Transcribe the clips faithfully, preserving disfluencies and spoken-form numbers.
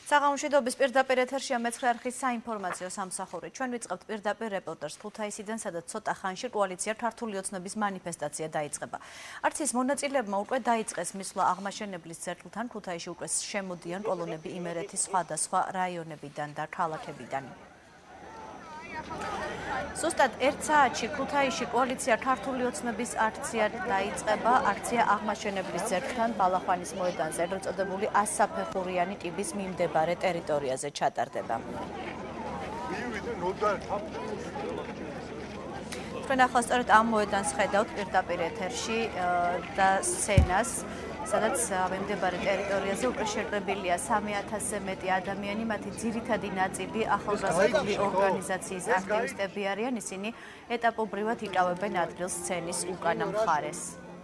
საღამოშიდობის პირდაპირ ეთერშია მეცხრე არხის საინფორმაციო სამსახური. Ჩვენ ვიწყებთ პირდაპირ რეპორტერს ქუთაისიდან, სადაც ცოტა ხანში კოალიცია ქართული ოცნების მანიფესტაცია დაიწყება. არც ის მონაწილეებმა უკვე დაიწყეს მისვლა აღმაშენებლის ძეგლთან, ქუთაისში უკვე შემოდიან კოლონები იმერეთის სხვადასხვა რაიონებიდან და ქალაქებიდან. Ზუსტად ერთ საათში ქუთაისში კოალიცია ქართული ოცნების აქცია დაიწყება. აქცია აღმაშენებლის ძეგლთან ბალახვანის მოედანზე ეგრეთ წოდებული ასაფეხურიანი კიბის მიმდებარე ტერიტორიაზე ჩატარდება. თქვენ ახლა სწორედ ამ მოედანს ხედავთ პირდაპირ ეთერში და სცენას, სადაც მიმდებარე ტერიტორიაზე უკვე შეკრებილია სამი ათასზე მეტი ადამიანი, მათი ძირითადი ნაწილი ახალგაზრდული ორგანიზაციის აქტივისტები არიან, ისინი ეტაპობრივად იკავებენ ადგილს სცენის უკანა მხარეს.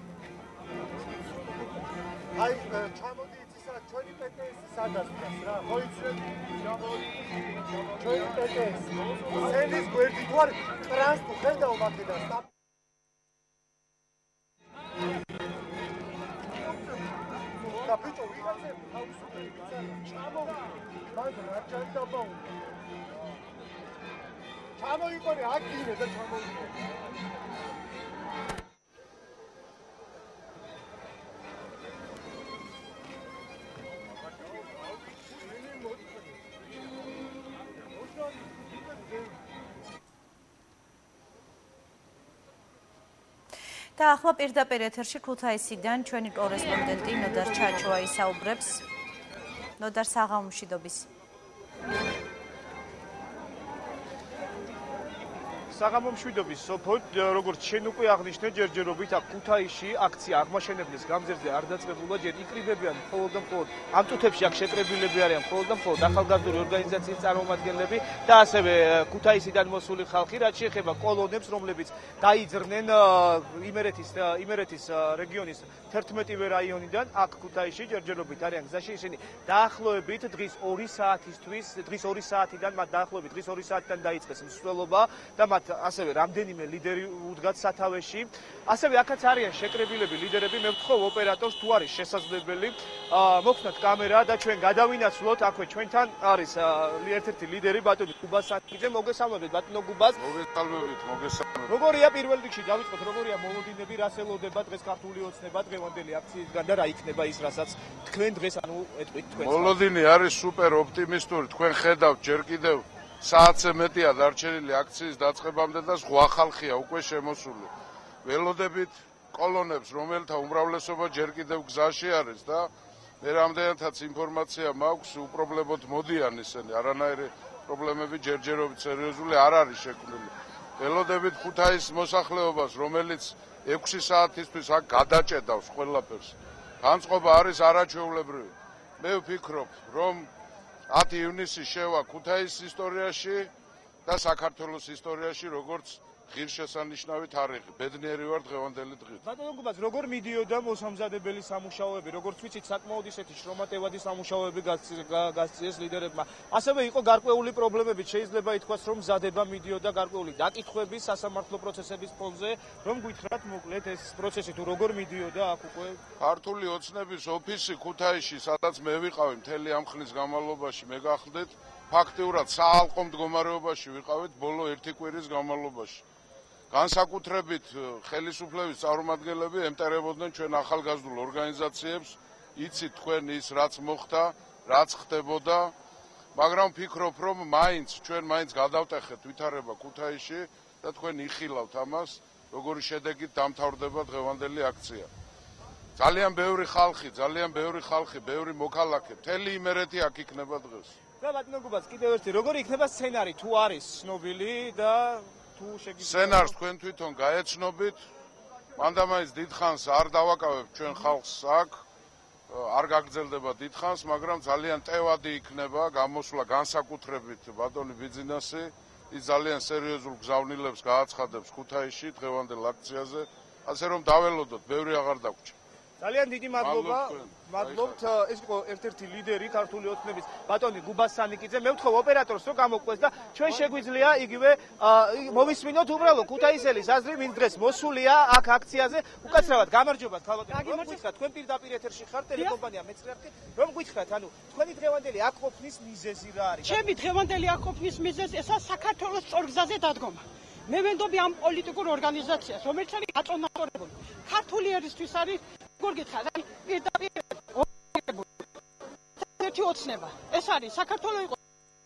აი, ჩამოდი იცისა, ჩვენი პეტეესი სადაც დგას რა, ხო იცით? ჩვენი პეტეესი. სცენის გვერდით ვარ, ტრანს თუ ხედავ მაგედან. და ბიჭო ვიღაცე თავისუფლად ჩამოვიდა მაგრამ არ ჩანდაბაუნა ჩამოიყარე აგინე და ჩამოვიდა და ახლა პირდაპირ ეთერში ქუთაისიდან ჩვენი კორესპონდენტი ნოდარ ჩაჩოა ისაუბრებს. ნოდარ, საღამომშვიდობის. საღამომშვიდობის სოფო, როგორც შენ უკვე აღნიშნე, ჯერჯერობით აქ ქუთაისში აქცია აღმაშენებლის გამზირზე არ დაწყებულა, ჯერ იკრიბებიან მხოლოდ და მხოლოდ ამ წუთებში აქ შეკრებილები არიან მხოლოდ და მხოლოდ ახალგაზრდული ორგანიზაციის წარმომადგენლები და ასევე ქუთაისიდან მოსული ხალხი, რაც შეეხება კოლონებს, რომლებიც დაიძრნენ იმერეთის იმერეთის რეგიონის თერთმეტივე რაიონიდან აქ ქუთაისში ჯერჯერობით არიან გზაში, ისინი დაახლოებით დღის ორი საათისთვის, დღის ორი საათიდან მათ დაახლოებით დღის ორი საათიდან დაიწყეს მსვლელობა და მათ ასევე რამდენიმე ლიდერი უდგათ სათავეში. ასევე აქაც არიან შეკრებილები ლიდერები. მე ვთხოვ ოპერატორს, თუ არის შესაძლებელი, მოგხსნათ კამერა და ჩვენ გადავინაცვლოთ. აქვე ჩვენთან არის ერთ-ერთი ლიდერი ბატონი გუბას სანკიძე. მოგესალმებით ბატონო გუბას. მოგესალმებით, მოგესალმებით. როგორია პირველ რიგში დავიწყოთ, როგორია მოლოდინები, რას ელოდება დღეს ქართული ოცნება დღევანდელი აქციისგან და რა იქნება ის, რასაც თქვენ დღეს ანუ ეტყვით თქვენ. მოლოდინი არის სუპერ ოპტიმისტური. თქვენ ხედავთ ჯერ კიდევ საათზე მეტია დარჩენილი აქციის დაწყებამდე და ზღვა ხალხია უკვე შემოსული. ველოდებით კოლონებს, რომელთა უმრავლესობა ჯერ კიდევ გზაში არის და მე რამდენადაც ინფორმაცია მაქვს, უპრობლემოდ მოდიან ისინი, არანაირი პრობლემები ჯერჯერობით სერიოზული არ არის შექმნილი. ველოდებით ქუთაისის მოსახლეობას, რომელიც ექვსი საათისთვის აქ გადაჭედავს ყველაფერს. განწყობა არის არაჩვეულებრივი. მე ვფიქრობ, რომ ათი ივნისი შევა ქუთაისის ისტორიაში და საქართველოს ისტორიაში როგორც ღირსშესანიშნავი თარიღი. ბედნიერი ვარ დღევანდელი დღით. ბატონო გუბას, როგორ მიდიოდა მოსამზადებელი სამუშაოები, როგორც ვიცით, საკმაოდ ისეთი შრომატევადი სამუშაოები გასწიეს ლიდერებმა. ასევე იყო გარკვეული პრობლემები, შეიძლება ითქვას, რომ მზადება მიდიოდა გარკვეული დაკითხვების, სასამართლო პროცესების ფონზე, რომ გითხრათ მოკლედ ეს პროცესი თუ როგორ მიდიოდა აქ უკვე. ქართული ოცნების ოფისი ქუთაისში, სადაც მე ვიყავი მთელი ამ ხნის განმავლობაში, მე გახლდით, ფაქტიურად საალყო მდგომარეობაში ვიყავით ბოლო ერთი კვირის განმავლობაში. განსაკუთრებით ხელისუფლების წარმომადგენლები ემტერებოდნენ ჩვენ ახალგაზრდულ ორგანიზაციებს, იცით თქვენ ის რაც მოხდა, რაც ხდებოდა, მაგრამ ვფიქრობ, რომ მაინც ჩვენ მაინც გადავტეხეთ ვითარება ქუთაისში და თქვენ იხილავთ ამას, როგორი შედეგით დამთავრდება დღევანდელი აქცია. ძალიან ბევრი ხალხი, ძალიან ბევრი ხალხი, ბევრი მოქალაქე, მთელი იმერეთი აქ იქნება დღეს. და ბატონო გუბას, კიდევ ერთი, როგორი იქნება სცენარი, თუ არის ცნობილი და სცენარს თქვენ თვითონ გაეცნობით. მანდამაინც დიდხანს არ დავაკავებ ჩვენ ხალხს აქ, არ გაგრძელდება დიდხანს, მაგრამ ძალიან ტევადი იქნება გამოსვლა განსაკუთრებით ბატონი ბიძინასი. ის ძალიან სერიოზულ გზავნილებს გააცხადებს ქუთაისში დღევანდელ აქციაზე, ასე რომ დაველოდოთ, ბევრი აღარ დაგვრჩა. ძალიან დიდი მადლობა. მადლობთ. ეს იყო ერთ-ერთი ლიდერი ქართული ოცნების ბატონი გუბას სანიკიძე. მე ვთხოვ ოპერატორს რომ გამოყვეს და ჩვენ შეგვიძლია იგივე მოვისმინოთ უბრალოდ ქუთაისელის აზრი, ვინც დღეს მოსულია აქ აქციაზე. უკაცრავად გამარჯობა ქალბატონო. რომ გითხრათ, თქვენ პირდაპირ ეთერში ხართ ტელეკომპანია მეცხრეახი. რომ გითხრათ, ანუ თქვენი დღევანდელი აქ ყოფნის მიზეზი რა არის? ჩემი დღევანდელი აქ ყოფნის მიზეზი ესა საქართველოს სწორგზაზე დადგომა. მე ვენდობი ამ პოლიტიკურ ორგანიზაციას, რომელიც არის აწონასწორებული. ქართული ერისთვის არის როგორ გითხრათ, აი პირდაპირ ერთი ოცნება. ეს არის საქართველოს იყოს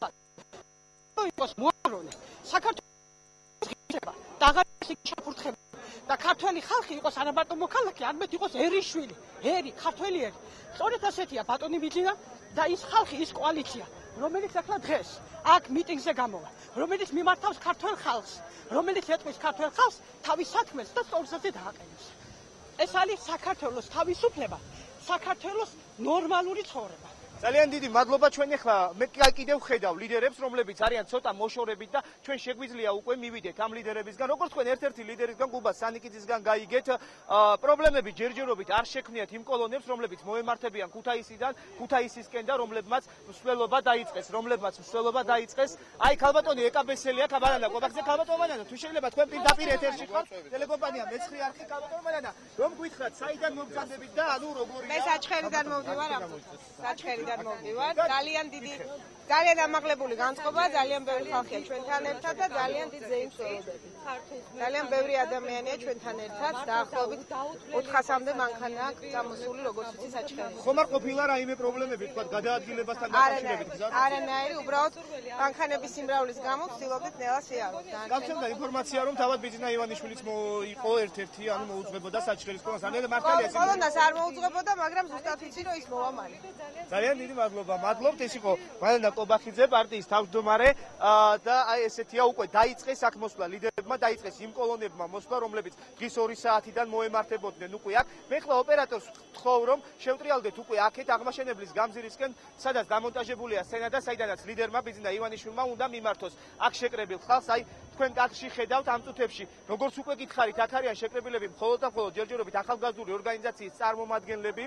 იყოს მოარონე. საქართველოს ღირება, დაღარისი ჩაფურთხება და ქართველი ხალხი იყოს არა მარტო მოქალაქე, არამედ იყოსერიშვილი, ერი, ქართველი ერი. სწორედ ასეთია ბატონი მიძინა და ის ხალხი, ის კოალიცია, რომელიც ახლა დღეს აქ მიტინგზე გამოვა, რომელიც მიმართავს ქართველ ხალხს, რომელიც ეტყვის ქართველ ხალხს თავის საქმეს და სწორგზაზე დააყენებს. ეს არის საქართველოს თავისუფლება, საქართველოს ნორმალური ცხოვრება. ძალიან დიდი მადლობა. ჩვენ ახლა მე კიდევ ხედავ ლიდერებს, რომლებიც არიან ცოტა მოშორებით და ჩვენ შეგვიძლია უკვე მივიდეთ ამ ლიდერებისგან. როგორც თქვენ ერთ-ერთი ლიდერისგან გუბას სანიკიძისგან გაიგეთ, პრობლემები ჯერჯერობით არ შექმნიათ იმ კოლონებს, რომლებიც მოემართებიან ქუთაისიდან, ქუთაისისკენ და რომლებმაც მსვლელობა დაიწყეს, რომლებმაც მსვლელობა დაიწყეს. აი ქალბატონი ეკაბესელი აქ ბანანა ყობახზე ქალბატონო ბანანა, თუ შეიძლება თქვენ პირდაპირ ეთერში ხართ, ტელეკომპანია მეცხრე არხი ქალბატონო ბანანა, რომ გითხრათ საიდან მოგზადებით და ანუ როგორია? მე საჩხერიდან მოვდივარ ამ საჩხერი მოვდივარ. ძალიან დიდი, ძალიან ამაღლებული განწყობა, ძალიან ბევრი ხალხია ჩვენთან ერთად და ძალიან დიდი ზეიმსვლელობები. ძალიან ბევრი ადამიანია ჩვენთან ერთად, დაახლოებით ოთხასამდე მანქანა აქვს წამოსული, როგორც იცი საჩხერი. ხომ არ ყოფილა რაიმე პრობლემები, თქვა გადაადგილებასთან დაკავშირებით? არანაირი, უბრალოდ მანქანების სიმრავლის გამო ვცდილობდით ნელა შეაროთ. გამწევდა ინფორმაცია, რომ თავად ბიძინა ივანიშვილიც იყო ერთ-ერთი, ანუ მოუძღებოდა საჩხერის კოლონას. ანელე მართალია. კოლონას არ მოუძღებოდა, მაგრამ ზუსტად ვიცი, რომ ის მოვამალი. ძალიან დიდი მადლობა. მადლობთ. ეს იყო ბანანა ყობახიძე, პარტიის თავმჯდომარე და აი ესეთია უკვე დაიწყეს აქ მოსვლა ლიდერებმა, დაიწყეს იმ კოლონებმა მოსვლა, რომლებიც დღის ორი საათიდან მოემართებოდნენ უკვე აქ. მე ხლა ოპერატორს ვთხოვ, რომ შევტრიალდეთ უკვე აქეთ აღმაშენებლის გამზირისკენ, სადაც დამონტაჟებულია სცენა და საიდანაც ლიდერმა ბიძინა ივანიშვილმა უნდა მიმართოს აქ შეკრებილ ხალხს. აი თქვენ აქში ხედავთ ამ წუთებში, როგორც უკვე გითხარით, აქ არიან შეკრებილები მხოლოდ და მხოლოდ ჯერჯერობით ახალგაზრდული ორგანიზაციის წარმომადგენლები.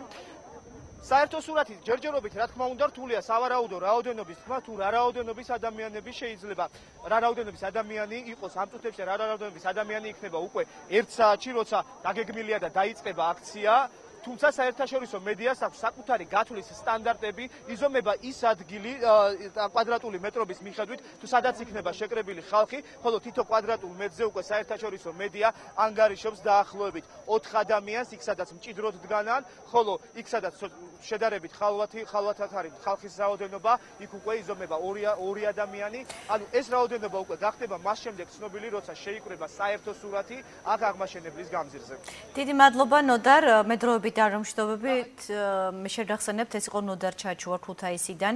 საერთო სურათი ჯერჯერობით რა თქმა უნდა რთულია სავარაუდო რაოდენობის თქმა თუ რა რაოდენობის ადამიანები შეიძლება რა რაოდენობის ადამიანი იყოს ამ წუთებში რა რაოდენობის ადამიანი იქნება უკვე ერთ საათში როცა დაგეგმილია და დაიწყება აქცია. თუმცა საერთაშორისო მედიას აქვს საკუთარი გათვლის სტანდარტები, იზომება ის ადგილი კვადრატული მეტრობის მიხედვით, თუ სადაც იქნება შეკრებილი ხალხი, ხოლო თითო კვადრატულ მეტრზე უკვე საერთაშორისო მედია ანგარიშობს დაახლოებით ოთხ ადამიანს, იქ სადაც მჭიდროდ დგანან, ხოლო იქ სადაც შედარებით ხალვათი, ხალვათად არის ხალხის რაოდენობა, იქ უკვე იზომება ორი ადამიანი. ანუ ეს რაოდენობა უკვე გახდება მას შემდეგ ცნობილი, როცა შეიკრება საერთო სურათი აქ აღმაშენებლის გამზირზე. დიდი მადლობა ნოდარ, მედროები დარომშტობებით მე შეგახსენებთ ეს იყო ნოდარ ჩაჩუა ქუთაისიდან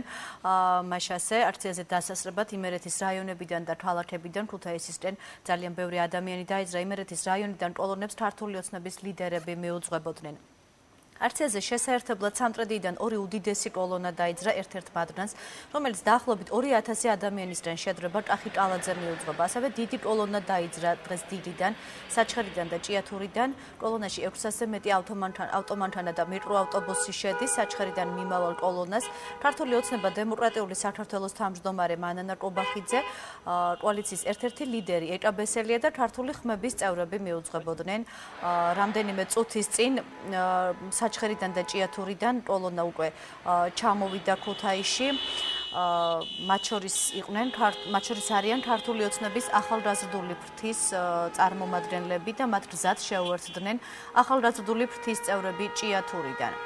მაშასე აქციაზე დასასრებად იმერეთის რაიონებიდან და თვალათებიდან ქუთაისისკენ ძალიან ბევრი ადამიანი დაიძრა იმერეთის რაიონიდან კოლონებს ქართული ოცნების ლიდერები მიუძღვებოდნენ. აქციაზე შესაერთებლად სამტრედიდან ორი უდიდესი კოლონა დაიძრა ერთ-ერთ მადნას, რომელიც დაახლოებით ორი ათასი ადამიანისგან შედგება კახი კალაძე მიუძღვება. ასევე დიდი კოლონა დაიძრა დღეს დიდიდან, საჩხერიდან და ჭიათურიდან. კოლონაში ექვსასზე მეტი ავტომანქანა და მიკროავტობუსი შედის. საჩხერიდან მიმავალ კოლონას ქართული ოცნება დემოკრატიული საქართველოს თავმჯდომარე მანანა ყობახიძე, კოალიციის ერთ-ერთი ლიდერი ეკაბესელია და ქართული ხმების წევრები მიუძღვებოდნენ. რამდენიმე წუთის წინ საჩხერიდან და ჭიათურიდან კოლონა უკვე ჩამოვიდა ქუთაისში. მათ შორის იყვნენ, მათ შორის არიან ქართული ოცნების ახალგაზრდული ფრთის წარმომადგენლები და მათ გზად შეუერთდნენ ახალგაზრდული ფრთის წევრები ჭიათურიდან.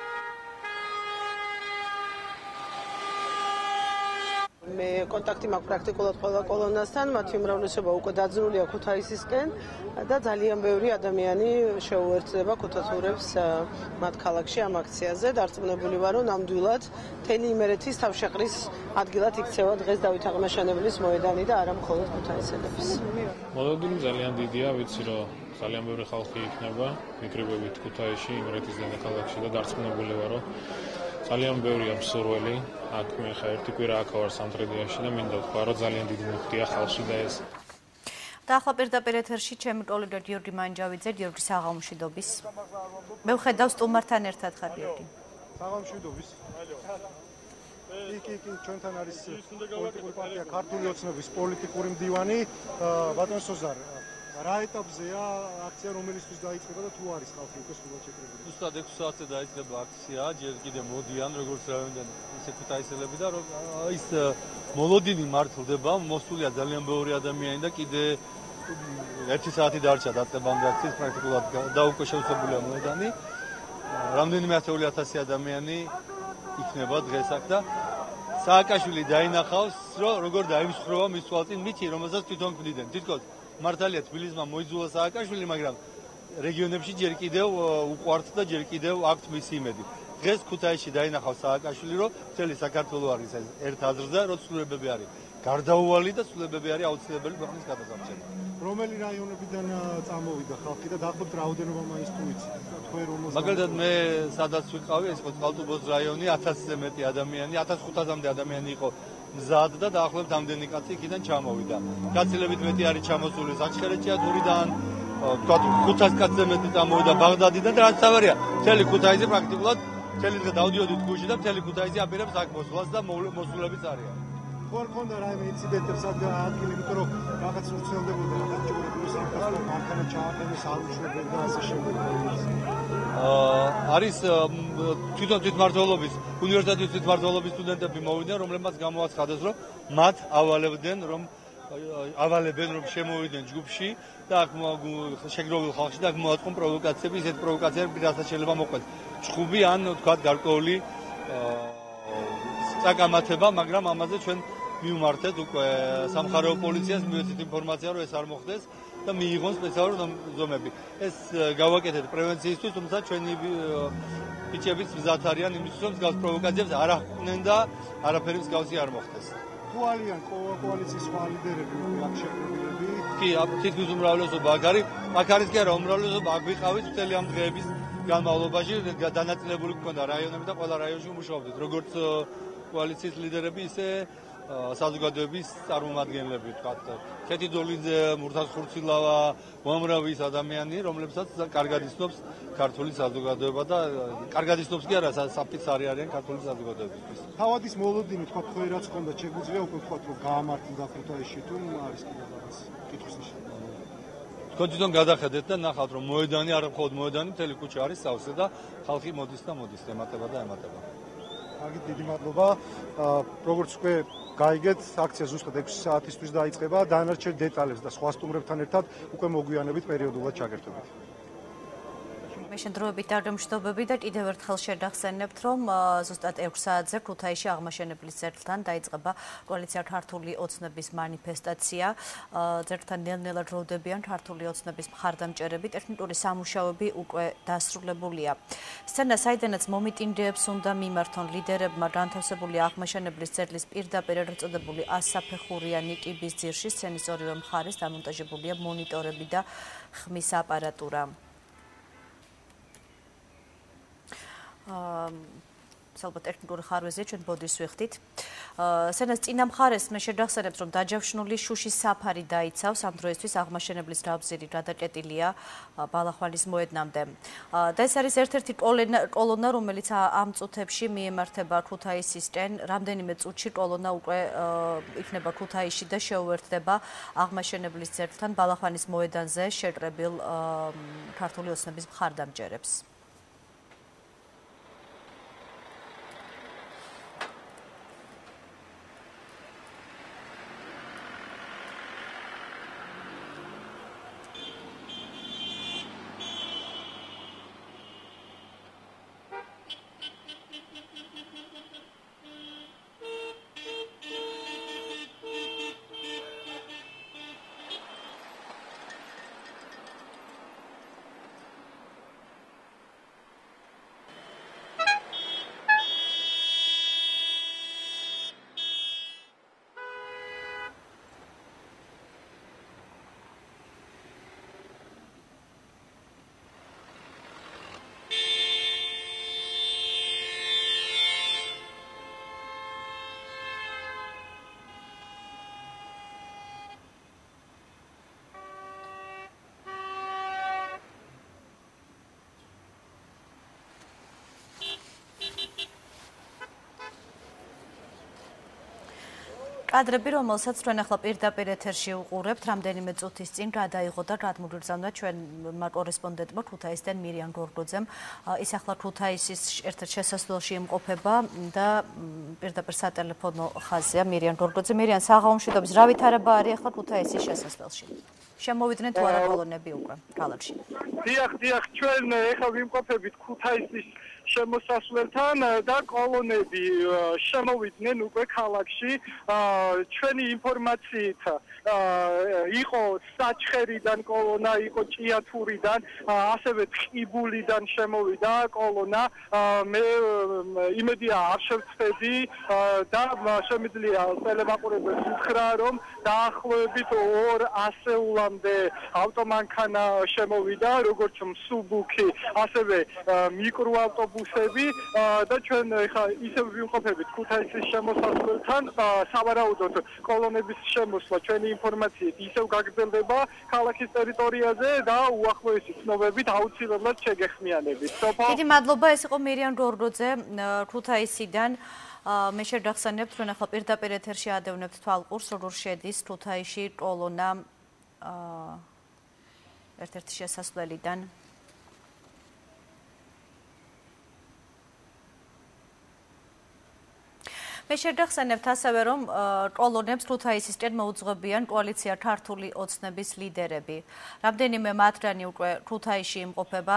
მე კონტაქტი მაქვს პრაქტიკულად ყველა კოლონასთან, მათი უმრავლესობა უკვე დაძრულია ქუთაისისკენ და ძალიან ბევრი ადამიანი შეუერთდება ქუთათურებს მათ ქალაქში ამ აქციაზე. დარწმუნებული ვარ, რომ ნამდვილად მთელი იმერეთის თავშეყრის ადგილად იქცევა დღეს დავით აღმაშენებლის მოედანი და არა მხოლოდ ქუთაისელების. მოლოდინი ძალიან დიდია, ვიცი რომ ძალიან ბევრი ხალხი იქნება მიკრიბებით ქუთაისში, იმერეთის დედაქალაქში და დარწმუნებული ვარ, რომ ძალიან ბევრია მსურველი. აქ მე ხა ერთი კვირა აქ ვარ სამტრედიაში და მინდა ვთქვა, რომ ძალიან დიდი მუხტია ხალხში და ეს და ახლა პირდაპირ ეთერში ჩემი კოლეგა გიორგი მანჯავიძე, გიორგი საღამოშვიდობის. მე ვხედავ სტუმართან ერთად ხარ გიორგი. საღამოშვიდობის. იქ იქ ჩვენთან არის პოლიტიკური პარტია ქართული ოცნების პოლიტიკური მდივანი ბატონ სოზარ. რა ეტაპზეა აქცია, რომელისთვის დაიწყება და თუ არის ხალხი უკვე სულად შეკრებილი? ზუსტად ექვსი საათზე დაიწყება აქცია, ჯერ კიდევ მოდიან როგორც რაიონიდან ისე ქუთაისელები და ის მოლოდინი მართლდება, მოსულია ძალიან ბევრი ადამიანი და კიდე ერთი საათი დარჩა დაწყებამდე აქციის, პრაქტიკულად და უკვე შევსებულია მოედანი. რამდენიმე ათეული ათასი ადამიანი იქნება დღეს აქ და სააკაშვილი დაინახავს, რომ როგორ დაიმსხვრევა მის თვალწინ მითი, რომელსაც თვითონ ქმნიდნენ. თითქოს მართალია თბილისმა მოიძულა სააკაშვილი, მაგრამ რეგიონებში ჯერ კიდევ უყვართ და ჯერ კიდევ აქვთ მისი იმედი. დღეს ქუთაისში დაინახავს სააკაშვილი, რომ მთელი საქართველო არის ერთ აზრზე, რომ ცვლილებები არის გარდაუვალი და ცვლილებები არის აუცილებელი ქვეყნის გადასარჩენა. რომელი რაიონებიდან წამოვიდა ხალხი და დაახლოებით რაოდენობა მაინც თუ იცით? თქვენ რომელს? მაგალითად მე სადაც ვიყავი, ეს იყო წყალტუბოს რაიონი, ათასზე მეტი ადამიანი, ათას ხუთასამდე ადამიანი იყო მზად და დაახლოებით ამდენი კაცი იქიდან ჩამოვიდა. გაცილებით მეტი არის ჩამოსული საჩხერეჭიათურიდან, თქვათ ხუთას კაცზე მეტი წამოვიდა ბაღდადიდან და რაც თავარია, მთელი ქუთაისი პრაქტიკულად მთელი დღე დავდიოდით გუშინ და მთელი ქუთაისი აპირებს აქ მოსვლას და მოსულებიც არიან. ხო არ ქონდა რაიმე ინციდენტებს ადგილი, იმიტომ რომ რაღაც ვრცელდებოდა რაღაც ჯგუფების სამყარო მანქანა ჩააყენეს, არ უჩვენებენ და ასე შემდეგ. არის თვითონ თვითმმართველობის უნივერსიტეტის თვითმმართველობის სტუდენტები მოვიდნენ, რომლებმაც გამოაცხადეს, რომ მათ ავალებდნენ, რომ ავალებენ, რომ შემოვიდნენ ჯგუფში და აქ შეგროვილ ხალხში და აქ მოაწყონ პროვოკაციები, ისეთ პროვოკაციები, რასაც შეიძლება მოყვეთ ჩხუბი ან თქვათ გარკვეული წაკამათება, მაგრამ ამაზე ჩვენ მივმართეთ უკვე სამხარეო პოლიციას, მივეცით ინფორმაცია, რომ ეს არ მოხდეს და მიიღონ სპეციალური ზომები. ეს გავაკეთეთ პრევენციისთვის, თუმცა ჩვენი ბიჭებიც მზად არიან იმისთვის, რომ მსგავს პროვოკაციებს არ აჰყვნენ და არაფერი მსგავსი არ მოხდეს. თუ არიან კოალიციის სხვა ლიდერები აქ შეკრებილები? კი, თითქმის უმრავლესობა აქ არის. აქ არის კი არა, უმრავლესობა აქ ვიყავით მთელი ამ დღეების განმავლობაში, დანაწილებული გქონდა რაიონები და ყველა რაიონში მუშაობდით, როგორც კოალიციის ლიდერები, ისე საზოგადოების წარმომადგენლები, თქვათ, ქეთიძოლიძე, მურთაზ ხურცილავა, უამრავი ადამიანი, რომლებსაც კარგად იცნობს ქართული საზოგადოება და კარგად იცნობს კი არა, საფრთხე არიან ქართული საზოგადოებისთვის. თავადის მოლოდინი, თქვათ, ხო რაც ხონდა, შეგვიძლია უკვე თქვათ, რომ გაამართლდა ქუთაისში თუ არის კიდევ რაღაც კითხვის ნიშანი? თქვენ თვითონ გადახედეთ და ნახავთ, რომ მოედანი არ მხოლოდ მოედანი, მთელი ქუჩა არის სავსე და ხალხი მოდის და მოდის, ემატება და ემატება. კარგი, დიდი მადლობა. როგორც უკვე გაიგეთ, აქცია ზუსტად ექვსი საათისთვის დაიწყება, დანარჩენ დეტალებს და სხვა სტუმრებთან ერთად უკვე მოგვიანებით პერიოდულად ჩაგერთვებით. მე შენდროებით დაგემშვიდობები და კიდევ ერთხელ შედახსენებთ, რომ ზუსტად ექვსი საათზე ქუთაისში აღმაშენებლის ძეგლთან დაიწყება კოალიცია ქართული ოცნების მანიფესტაცია. ძეგლთან ნელ-ნელა როვდებიან ქართული ოცნების მხარდამჭერები, ტექნიკური სამუშაოები უკვე დასრულებულია. სცენა, საიდანაც მომიტინგეებს უნდა მიმართონ ლიდერებმა განთავსებული აღმაშენებლის ძეგლის პირდაპირ ერწოდებული ასაფეხურიანი კიბის ძირში, სცენის ორივე მხარეს დამონტაჟებულია მონიტორები და ხმის აპარატურა. ალბათ ტექნიკური ხარვეზია, ჩვენ ბოდიშს ვიხდით. სცენას წინა მხარეს მე შედახსენებთ, რომ დაჯავშნული შუშის საფარი დაიცავს, ამ დროისთვის აღმაშენებლის რაბზირი გადაკეტილია ბალახვანის მოედნამდე. და ეს არის ერთ-ერთი კოლონა, რომელიც ამ წუთებში მიემართება ქუთაისისკენ. რამდენიმე წუთში კოლონა უკვე იქნება ქუთაისში და შეუერთდება აღმაშენებლის ძეგლთან ბალახვანის მოედანზე შეკრებილ ქართული ოცნების მხარდამჭერებს. კადრები, რომელსაც თქვენ ახლა პირდაპირ ეთერში უყურებთ, რამდენიმე წუთის წინ გადაიღო და გადმოგრძავნა ჩვენმა კორესპონდენტმა ქუთაისიდან მირიან გორგოძემ. ის ახლა ქუთაისის ერთ-ერთ შესასვლელში იმყოფება და პირდაპირ სატელეფონო ხაზია მირიან გორგოძე. მირიან, საღამომშვიდობის, რა ვითარება არის ახლა ქუთაისის შესასვლელში? შემოვიდნენ თუ არა კოლონები უკვე ქალაქში? დიახ, დიახ, ჩვენ ახლა ვიმყოფებით ქუთაისის შემოსასვლელთან და კოლონები შემოვიდნენ უკვე ქალაქში. ჩვენი ინფორმაციით იყო საჩხერიდან კოლონა, იყო ჭიათურიდან, ასევე ტყიბულიდან შემოვიდა კოლონა. მე იმედია არ შევწდები და შემიძლია ტელემაყურებელს უთხრა, რომ დაახლოებით ორ ასეულამდე ავტომანქანა შემოვიდა, როგორც მსუბუქი, ასევე მიკროავტობუსები და ჩვენ ხა ისევ ვიმყოფებით ქუთაისის შემოსასვლელთან. სავარაუდოდ კოლონების შემოსვლა ჩვენი ინფორმაციით ისევ გაგრძელდება ქალაქის ტერიტორიაზე და უახლოესი ცნობებით აუცილებლად შეგეხმიანებით. დიდი მადლობა, ეს იყო მირიან გორგოძე ქუთაისიდან. მე შეგახსენებთ, თქვენ ახლა პირდაპირ ეთერში ადევნებთ თვალყურს, როგორ შედის ქუთაისში კოლონა ერთ-ერთი შესასვლელიდან. მე შეგახსენებთ ასევე, რომ კოლონებს ქუთაისისკენ მოუძღვებიან კოალიცია ქართული ოცნების ლიდერები. რამდენიმე მათგანი უკვე ქუთაისში იმყოფება.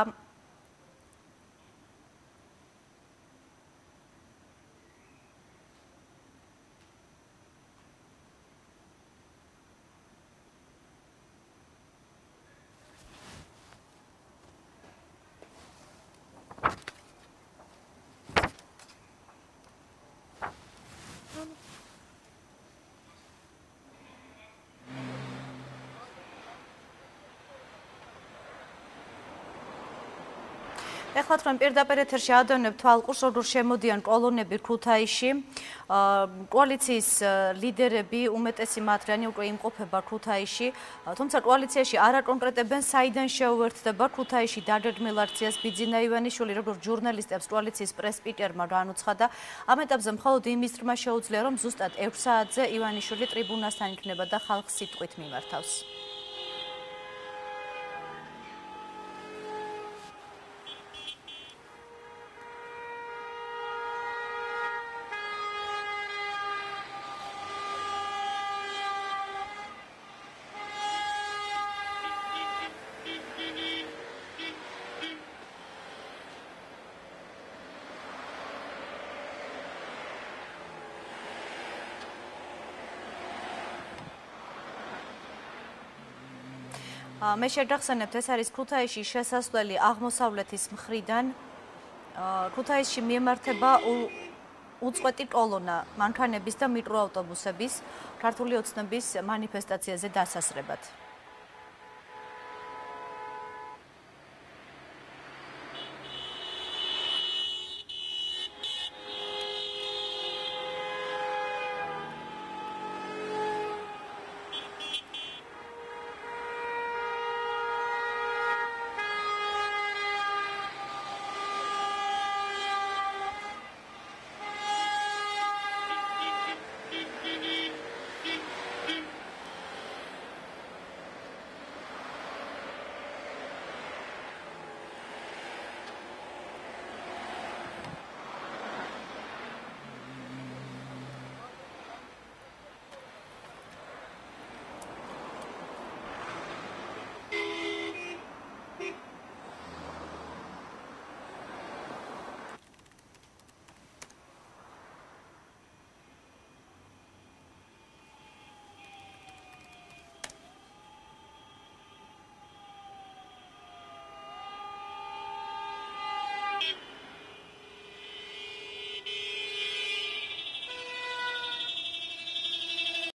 ეხლა თქვენ პირდაპირ ეთერში ადევნებთ თვალყურს, როგორ შემოდიან კოლონები ქუთაისში. კოალიციის ლიდერები, უმეტესი მათგანი უკვე იმყოფება ქუთაისში, თუმცა კოალიციაში არ აკონკრეტებენ, საიდან შეუერთდება ქუთაისში დაგეგმილ აქციას ბიძინა ივანიშვილი, როგორც ჟურნალისტებს კოალიციის პრეს-სპიკერმა განუცხადა. ამ ეტაპზე მხოლოდ იმის თქმა შეუძლია, რომ ზუსტად ექვს საათზე ივანიშვილი ტრიბუნასთან იქნება და ხალხს სიტყვით მიმართავს. მე შეგახსენებთ, ეს არის ქუთაისში შესასვლელი აღმოსავლეთის მხრიდან. ქუთაისში მიემართება უწყვეტი კოლონა მანქანების და მიკროავტობუსების ქართული ოცნების მანიფესტაციაზე დასასრებად.